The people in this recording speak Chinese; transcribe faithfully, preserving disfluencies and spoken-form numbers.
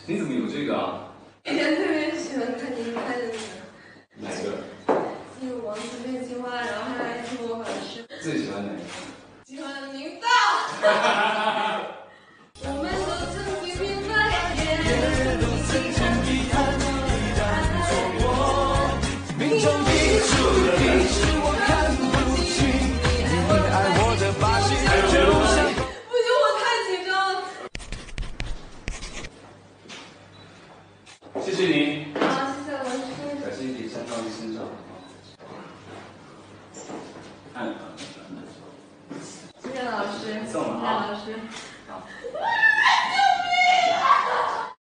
你怎么有这个啊？ 以前特别喜欢看您拍的那个。 哪个？ 记住王子变青蛙，然后还爱听我好吃。 最喜欢哪个？ 喜欢您的。我们都曾经明白，也都曾经遗憾，遗憾错过。命中已注定是我看不清，你爱我的把戏就像。不行，我太紧张了。 谢谢你。 好，谢谢老师。 把身体穿到你身上。按按按。 谢谢老师。 送了啊。 谢谢老师。 好。